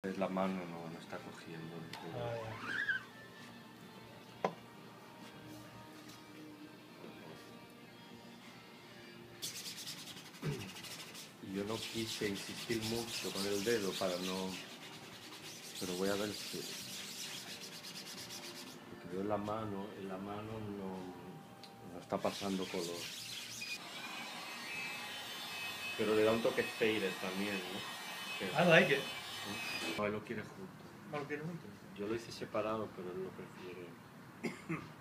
La mano no está cogiendo. Y yo no quise insistir mucho con el dedo para no... Pero voy a ver si... Porque veo la mano no está pasando color. Pero le da un toque faded también, ¿no? I like it. No, él lo quiere junto. ¿No lo quieres junto? Yo lo hice separado, pero él lo prefiere.